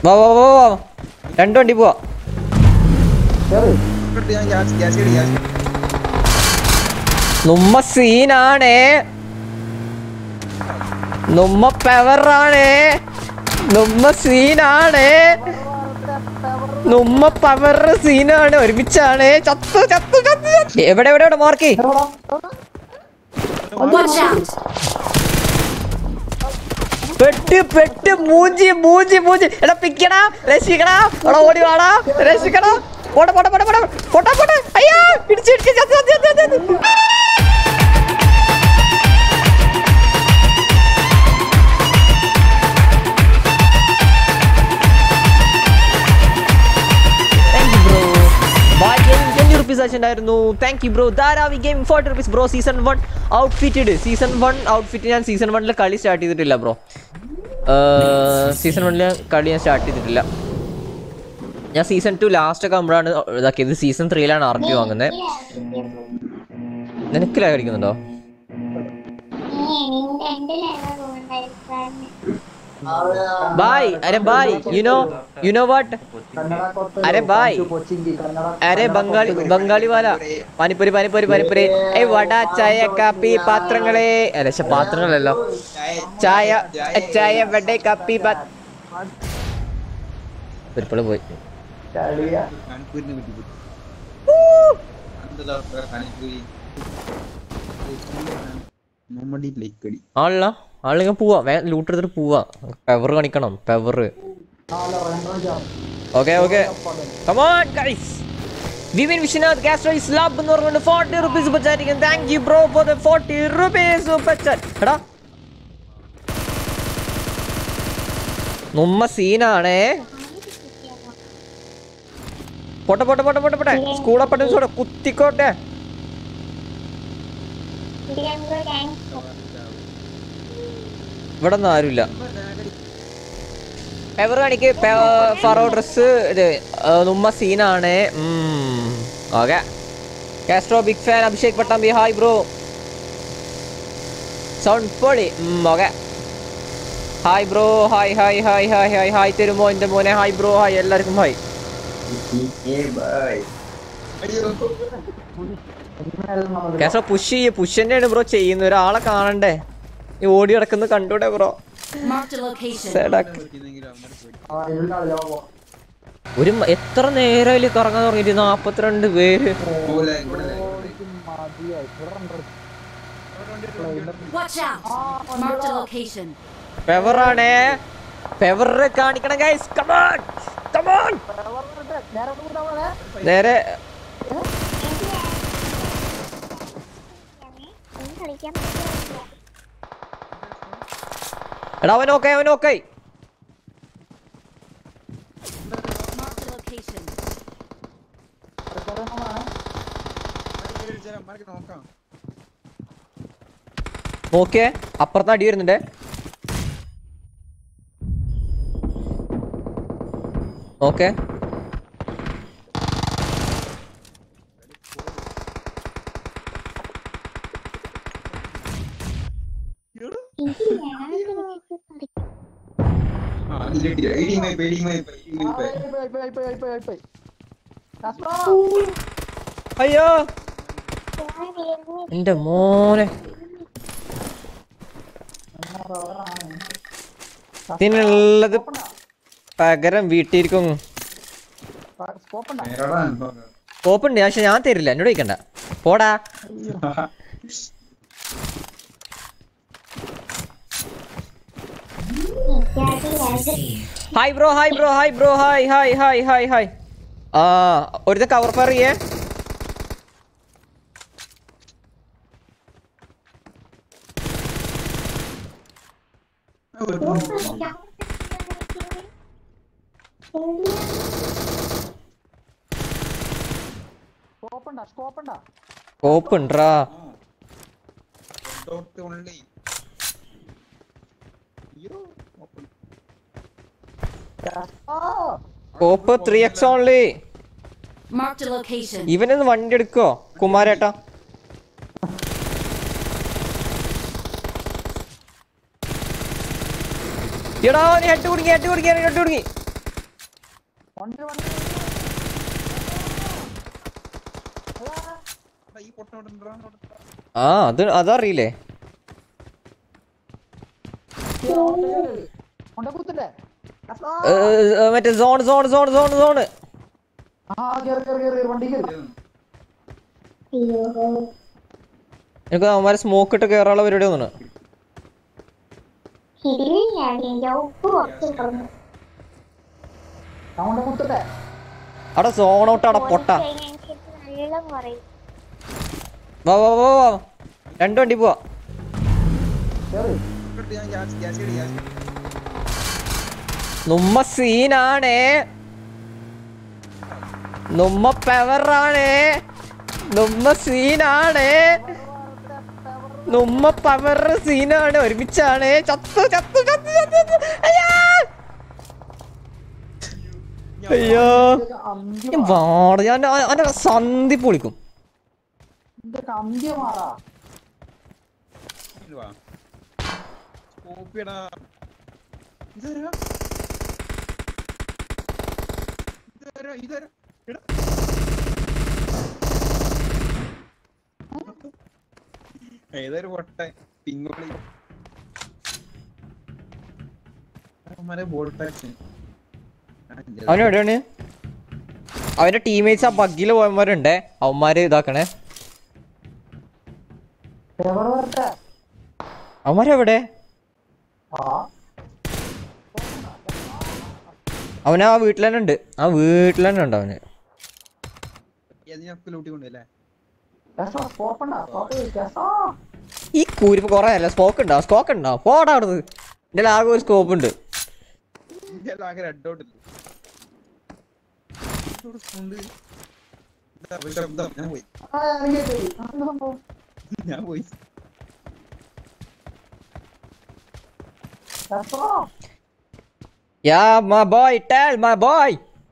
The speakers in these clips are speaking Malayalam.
വാ വാ വാ വാ 2 വണ്ടി പോവാ. നമ്മ സീനാണേ, നമ്മ പവറാണേ, നമ്മ സീനാണേ, നമ്മ പവർ സീനാണ്. ഒരുമിച്ചാണ്. ചത്തു ചത്തു ചത്തു. എവിടെ എവിടെ എവിടെ മാർക്കി? പെട്ട് പെട്ട് മൂഞ്ചി മൂഞ്ചി മൂഞ്ചി. എടാ പിക്കടാ, രക്ഷിക്കടാ, എടാ ഓടി വാടാ, രക്ഷിക്കടാ. പോട്ടെ പോട്ടെ പോട്ടെ പോട്ടെ പോട്ടെ പോട്ടെ. അയ്യോ ഇടിച്ചിടിച്ച് ചത്തു ചത്തു ചത്തു. Thank you bro. Dharavi gaming 40 rupees ബ്രോ. Season 1 outfitted. സീസൺ 1 ഔട്ട്ഫിറ്റ് ഞാൻ സീസൺ 1 കളി സ്റ്റാർട്ട് ചെയ്തിട്ടില്ല ബ്രോ. സീസൺ 1 കളി ഞാൻ സ്റ്റാർട്ട് ചെയ്തിട്ടില്ല. ഞാൻ സീസൺ 2 ലാസ്റ്റ് ഒക്കെ ആകുമ്പോഴാണ് ഇതാക്കിയത്. സീസൺ 3 ആർമി വാങ്ങുന്നത്. നിനക്ക് ലാഗ് അടിക്കുന്നുണ്ടോ? Bye, अरे bye, you know what? अरे bye, अरे बंगाली वाला पानीपुरी पानीपुरी पानीपुरी. ए वड़ा चाय कापी पात्रंगले. अरे अच्छा पात्रंगलല്ലോ. चाय चाय वड़े कापी पात. പെരുപ്പള പോയി. ആളല്ല ആളിങ്ങ പോവാ. ലൂട്ട് എടുത്തിട്ട് പോവാ. പവർ കാണിക്കണം, power. Okay okay come on guys. Vivin Vishwanath Castro is ലബ് എന്ന് പറഞ്ഞുകൊണ്ട് 40 rupees super chat. Thank you bro for the 40 rupees super chat. എടാ നമ്മ സീനാണേ. പോട്ടെ പോട്ടെ പോട്ടെ പോട്ടെ പോട്ടെ. സ്കൂളപ്പട്ടെ കുത്തിക്കോട്ടെ. ഇവിടെ ഒന്നും ആരുമില്ല. പെവർ കാണിക്ക്. ഫറോ ഡ്രസ് ഇത് നമ്മ സീനാണ്. Okay Castro big fan. Abhishek Pattambi hi bro. Sound പൊളി. Okay hi bro. Hi hi hi hi hi hi തരുമോ എൻ്റെ മോനെ? Hi bro. ഹായ് എല്ലാവർക്കും ഹായ്. കാസ്ട്രോ പുഷ് ചെയ്യ്. പുഷ് തന്നെയാണ് ബ്രോ ചെയ്യുന്നത്. ഒരാളെ കാണണ്ടേ? ഈ ഓടി കിടക്കുന്നത് കണ്ടൂടെ ബ്രോ? ഒരു എത്ര നേരം കറങ്ങാൻ തുടങ്ങിട്ട് 42 പേര്. ഫെവറാണേ. ഫെവർ കാണിക്കണം guys. Come on come on. നേരെ എടാ അവനോക്കെ അവനോക്കെ. നോക്കിയേ അപ്പുറത്ത് അടി വരുന്നുണ്ട്. ഓക്കെ അയ്യോ എന്റെ മോനെ. ഇതിനുള്ളത് പകരം വീട്ടിരിക്കും. സ്കോപ്പുണ്ട് പക്ഷെ ഞാൻ തരില്ല. എന്നോട് ചോദിക്കണ്ട. പോടാ. Hi bro hi bro hi bro hi hi hi hi hi. ഒരു കവർ ഫയർ ചെയ്യേ. സ്കോപ്പ് ഉണ്ടാ. Scope 3x only. ഇവനൊന്ന് വണ്ടി എടുക്കോ കുമാരേട്ടാ? എടാ ഹെഡ് കുടുങ്ങി ഹെഡ് കുടുങ്ങി ഹെഡ് കുടുങ്ങി. ആ അതറിയില്ലേ? മറ്റേ zone zone zone zone zone. എനിക്ക് അവന്മാരെ സ്മോക്ക് ഇട്ട് കേറാനുള്ള പരിപാടി ഒന്നാണ്. അവിടെ സോൺ ഔട്ട് അവിടെ പൊട്ട. വാ വാ വാ വാ, 2 വണ്ടി പോവാ. നമ്മ സീനാണേ, നമ്മ പവറാണേ, നമ്മ സീനാണേ, നമ്മ പവർ സീനാണ്. ഒരുമിച്ചാണ്. ചത്തു ചത്തു ചത്തു ചത്തു. അയ്യോ ഞാൻ അതിന്റെ സന്ധി പൊളിക്കും. ഏതൊരു പൊട്ട പിങ്ങോളി അവനെവിടെയാണ്? അവന്റെ ടീംമേറ്റ്സ് ആ ബഗ്ഗില് പോയവന്മാരുണ്ടേ, അവന്മാര് ഇതാക്കണേ. അവന്മാരെവിടെ? അവന് ആ വീട്ടിൽ തന്നെ ഉണ്ട്. ആ വീട്ടിൽ തന്നെ ഉണ്ട് അവന്. ഈ കൂരിപ്പ് കൊറേ അല്ല. സ്കോക്ക് ഉണ്ടോ? പോടാ അവിടുന്ന്. എന്റെ ആകെ ഒരു സ്കോപ്പ് ഉണ്ട്. ഞാൻ പോയി. Yeah, my boy, tell my boy.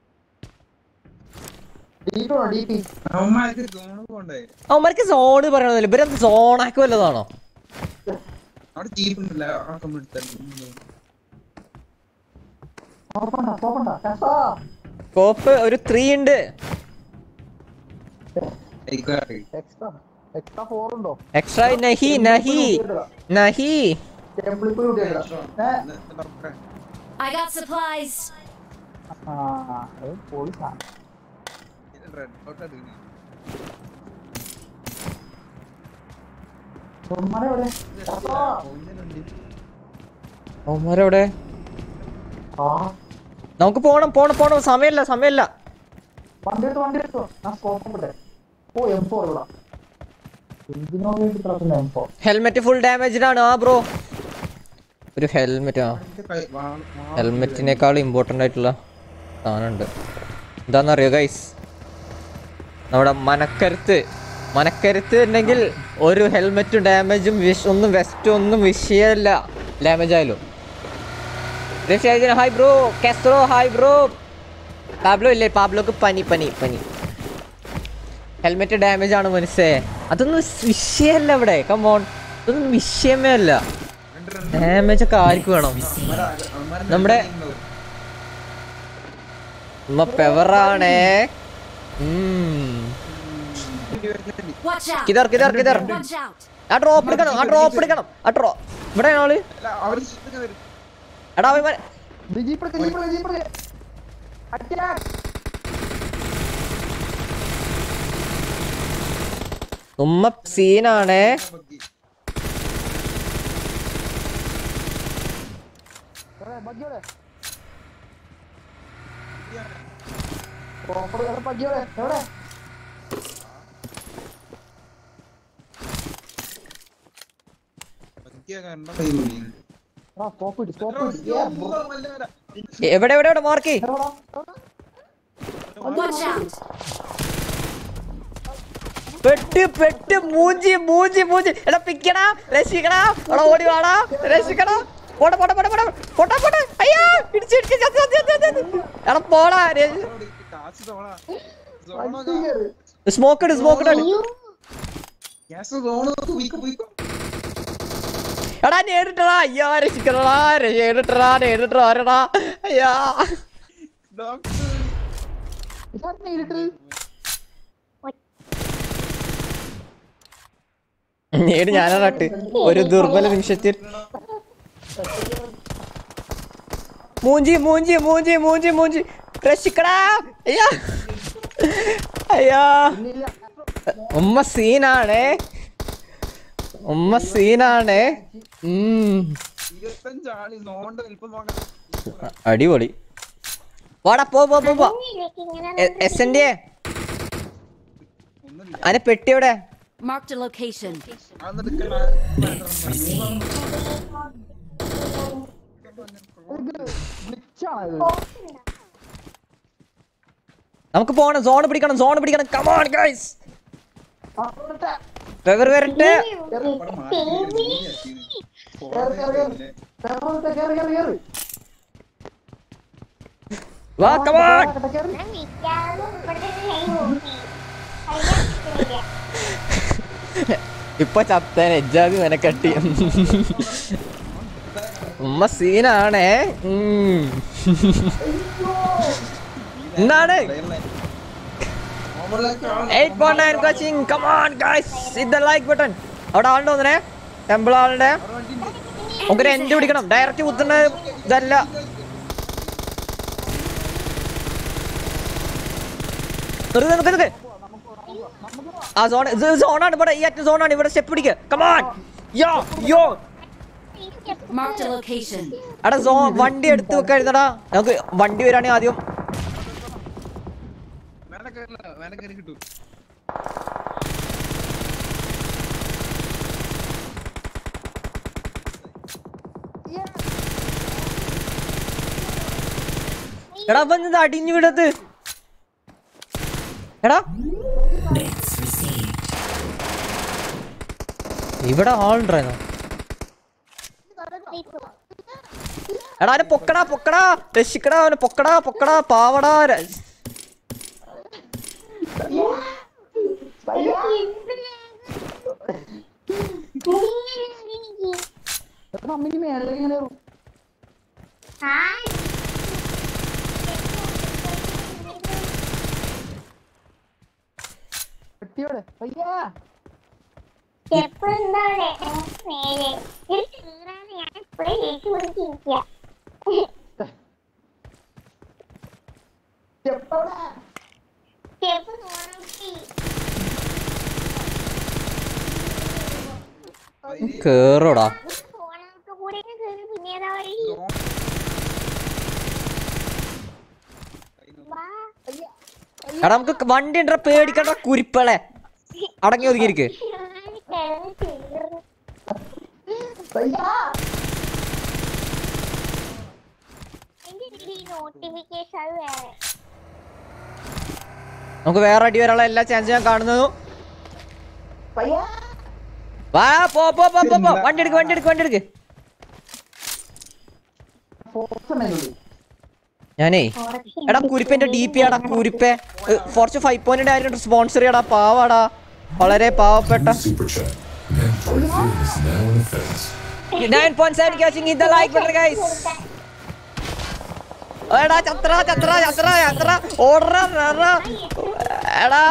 അവന്മാർക്ക് സോണ് പറയണതല്ലേ, ഇവരെന്ത് സോണാക്കി വല്ലതാണോ? കോപ്പ് ഒരു 3 ഉണ്ട്. എക്സ്ട്രാ നഹി നഹി നഹി. I got supplies. അവന്മാരെവിടെ? നമുക്ക് പോണം. സമയമില്ല. ഹെൽമെറ്റ് ഫുൾ ഡാമേജ്ഡ് ആ ബ്രോ. ഒരു ഹെൽമെറ്റ്, ഹെൽമെറ്റിനേക്കാൾ ഇമ്പോർട്ടൻ്റ് ആയിട്ടുള്ള സാധനമുണ്ട്. എന്താണെന്നറിയോ ഗൈസ്? നമ്മുടെ മനക്കരുത്ത് ഉണ്ടെങ്കിൽ ഒരു ഹെൽമെറ്റും ഡാമേജും ഒന്നും വെസ്റ്റും ഒന്നും വിഷയമല്ല. ഡാമേജ് ആയാലും. Hi bro. Castro hi bro. Pablo ഇല്ലേ? പാബ്ലോക്ക് പനി. ഹെൽമെറ്റ് ഡാമേജ് ആണ് മനസ്സേ. അതൊന്നും വിഷയമല്ല ഇവിടെ. കമോൺ, അതൊന്നും വിഷയമേ അല്ല. ഡാമേജ് ഒക്കെ ആർക്ക് വേണം? നമ്മുടെ പെവറാണേ. കിതർ. ആ ഡ്രോപ്പ് എടുക്കണം. ഇവിടെ ആള്. എടാ ഉമ്മ സീനാണേ. എവിടെ മാർക്ക്? പെട്ട് മൂഞ്ചി. എടാ പിക്കടാ, രക്ഷിക്കടാ, എടാ ഓടി വാടാ, രക്ഷിക്കടാ. പോട്ടെ. അയ്യോ ഇടിച്ച്. എടാ പോടാ. സ്മോക്ക് ഇട്. എടാ നേരിട്ടടാ. അയ്യോ രക്ഷിക്കടാ. നേരിട്ടടാ. അയ്യാ നേടി ഞാനാട്ട് ഒരു ദുർബല നിമിഷത്തിൽ മൂഞ്ചി മൂഞ്ചി മൂഞ്ചി മൂഞ്ചി മൂഞ്ചി രക്ഷിക്കടാ അയ്യാ അയ്യാ ഉമ്മ സീനാണേ ഉമ്മ സീനാണേ 25 ആള് നോണ്ട് വലിപ്പം നോക്കാം. അടിപൊളി വാടാ പോ പോ പോ എന്റെ അതിനെ പെട്ടി എവിടെ Marked a location. നമുക്ക് പോണം സോൺ പിടിക്കണം കമോൺ ഗൈസ് വരട്ടെ വാ കമോൺ ഇപ്പൊ ചത്തേനെ എജ്ജാതി മെനക്കട്ടി ഉമ്മ സീനാണേ എന്താണ് 8.9 watching come on guys hit the like button അവിടെ ആളുണ്ട് തോന്നണേ ടെമ്പിൾ ആളുടെ നമുക്ക് എൻഡ് പിടിക്കണം ഡയറക്റ്റ് കുത്തുന്ന ഇതല്ല നിർത്ത് ആ സോൺ ഇത് സോണാണ് ഇവിടെ ഈ അറ്റ സോണാണ് ഇവിടെ സ്റ്റെപ്പ് പിടിക്കുക കമോൺ യോ യോ Marked a location. എടാ വണ്ടി എടുത്ത് വെക്കരുതടാ നമുക്ക് വണ്ടി വരാണെങ്കിൽ ആദ്യം കിട്ടും. എടാ വന്നത് അടിഞ്ഞു വിടത് എടാ ഇവിടെ ആളുണ്ടായിരുന്നോ എടാ അവനെ പൊക്കടാ രക്ഷിക്കടാ അവനെ പൊക്കടാ പാവടാ കേറോടാ എടാ നമുക്ക് വണ്ടി ഉണ്ടോ പേടിക്കണ്ട കുരിപ്പളെ അടങ്ങി ഒതുങ്ങിയിരിക്ക് നമുക്ക് വേറെ അടി വരാനുള്ള എല്ലാ ചാൻസും ഞാൻ കാണുന്നു വാ പോ വണ്ടി എടുക്ക് ഞാനേ എടാ കുരിപ്പന്റെ ഡി പി ആടാ കുരിപ്പേ ഫോർച്ച് 5.8 ആയിരം സ്പോൺസർ ചെയ്യടാ പാവാടാ വളരെ പാവപ്പെട്ട 9.7 catching hit the like button guys എടാ ചത്ര ഓടറാ എടാ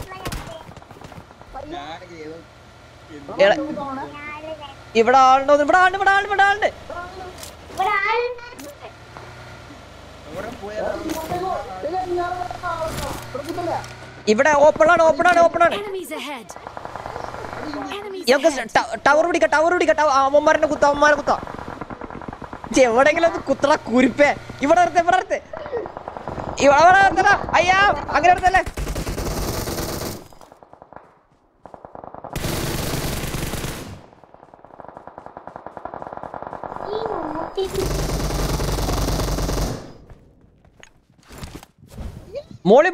ഇവിടെ ആളുണ്ടോ ഇവിടെ ആളുണ്ട് ഇവിടെ ഓപ്പൺ ആണ് Enemies ahead. ടവർ പിടിക്ക അവന്മാരെ കുത്താം എവിടെങ്കിലും ഒന്ന് കുത്തറ കുരിപ്പേ ഇവിടെ അയ്യാ അങ്ങനെ എടുത്തല്ലേ മോളി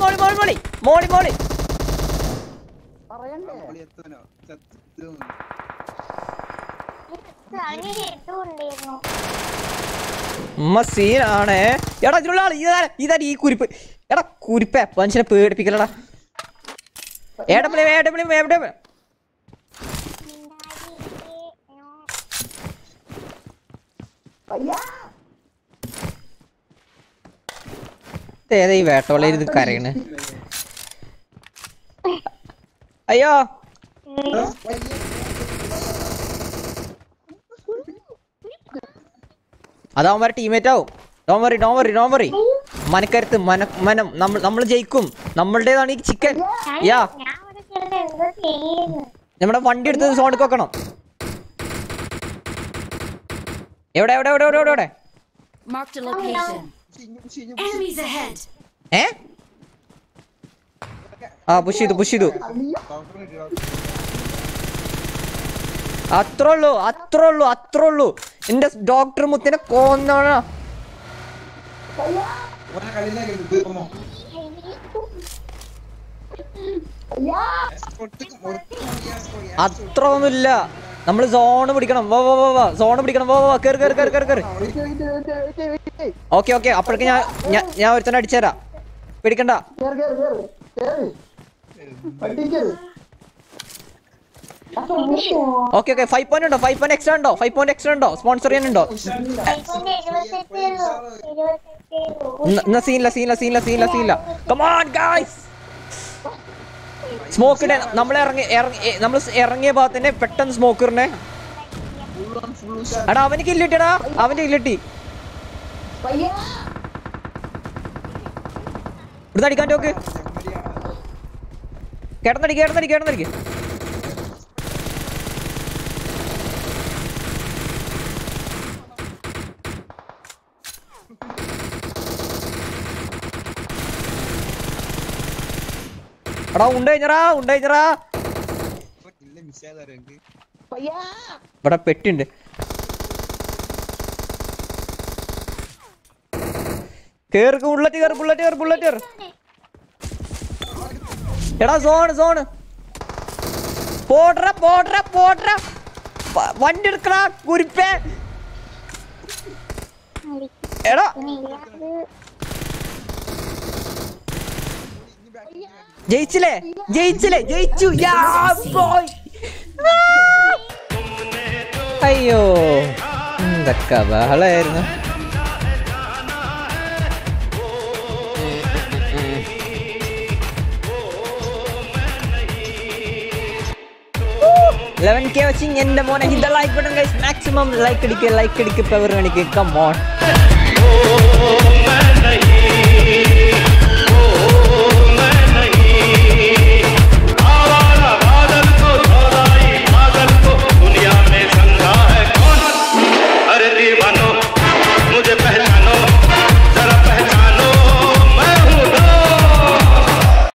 സീനാണേ എടാ ഇതിനുള്ള ആള് ഇതാ ഈ കുരിപ്പ് എടാ കുരിപ്പേ മനുഷ്യനെ പേടിപ്പിക്കലടാ എവിടെ ഏതാ ഈ വേട്ടവള ഇരുന്ന് കരയണ്? അയ്യോ അതവന്മാരെ ടീമേറ്റ് ആവും. ഡോൺ വറി മനക്കരുത്ത് മനം നമ്മൾ ജയിക്കും. നമ്മളുടേതാണ് ഈ ചിക്കൻ. യാ നമ്മുടെ വണ്ടി എടുത്ത് സോണിക്ക് വെക്കണം. എവിടെ എവിടെ എവിടെ എവിടെ എവിടെ? Marked a location. Enemies ahead. Push ചെയ്തു. അത്രേ ഉള്ളൂ. എന്റെ ഡോക്ടർ മുത്തിനെ കൊന്നാണ്. അത്ര ഒന്നുമില്ല. നമ്മള് സോണ് പിടിക്കണം. സോണ് പിടിക്കണം. കേറി. ഓക്കെ അപ്പോഴേക്ക് ഞാൻ ഒരുത്തന്നെ അടിച്ചുതരാം. പിടിക്കണ്ട. ഓക്കെ 5 പോയിന്റ് ഉണ്ടോ? 5 പോയിന്റ് എക്സ്ട്രാ ഉണ്ടോ? സ്പോൺസർ ചെയ്യാനുണ്ടോ? സീനില്ല. Come on guys. സ്മോക്ക് ഇടേ. നമ്മൾ ഇറങ്ങിയ ഭാഗത്തന്നെ പെട്ടെന്ന് സ്മോക്കറിനെ. എടാ അവന് കില്ലിട്ടിടാ. ഇവിടുന്ന് അടിക്കാൻ നോക്ക്. കേടന്നടിക്ക്. എടാ ഉണ്ടയിഞ്ഞറാ. ഇവിടെ പെട്ടിണ്ട്. കേറ് ബുള്ളറ്റ്. എടാ സോണ് പോട്ര വണ്ടി എടുക്കടാ കുരിപ്പേ. എടാ ജയിച്ചു. അയ്യോ എന്തൊക്കെ ബഹളായിരുന്നു. വാച്ചിങ്. എന്റെ മോനെ hit the like button guys. Maximum like അടിക്കുക. പവർ കാണിക്കുക. Come on.